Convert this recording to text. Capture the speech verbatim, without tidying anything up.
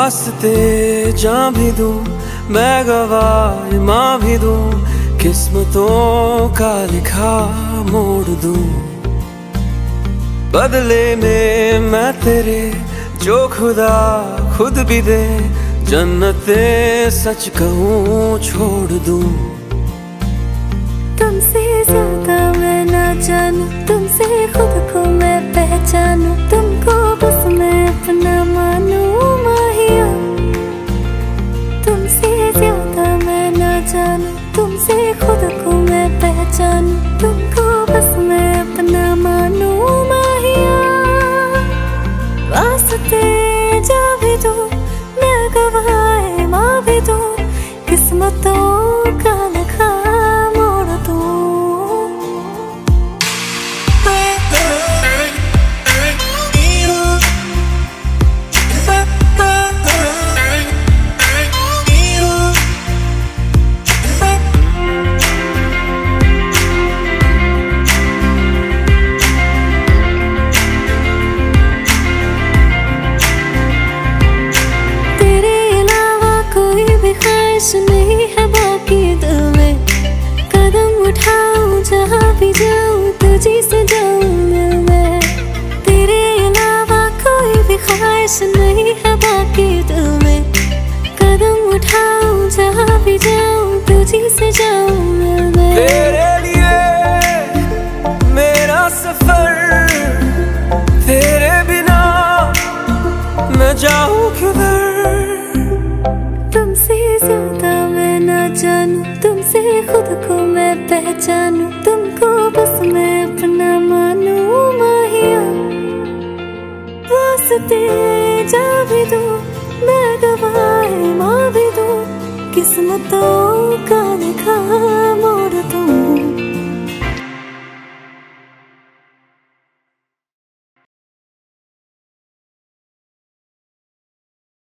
वास्ते जान भी दूं, मैं गवाह माँ भी दूं, किस्मतों का लिखा मोड़ दूं। बदले में मैं तेरे जो खुदा खुद भी दे, जन्नते सच कहूँ छोड़ दूं। तुमसे ज्यादा मैं ना जानूं, तुमसे खुद को मैं पहचानूं, तुमको बस मैं अपना मानूं माहिया। तुमसे ज्यादा मैं ना जानूं, तुमसे खुद को मैं पहचानूं, तुमको बस मैं अपना मानूं माहिया। वास्ते जा भी दूं, मैं गवाह माँ भी दूं, किस्मतों का लिखा मोड़ दूं। ख्वाहिश नहीं है बाकी दिल में, कदम उठाऊं जहाँ भी जाऊं तुझी से जाऊं मिल मैं। तेरे अलावा कोई भी ख्वाहिश नहीं है बाकी दिल में, कदम उठाऊं जहाँ भी जाऊं तुझी से जाऊं मिल मैं। तेरे लिए मेरा सफर, तेरे बिना मैं जाऊं किधर। तुमसे ज्यादा मैं ना जानूं, तुमसे खुद को मैं पहचानूं, तुमको बस मैं अपना मानूं माहिया। वास्ते जा भी दूं, मैं गवाह माँ भी दूं, किस्मतों का लिखा मोड़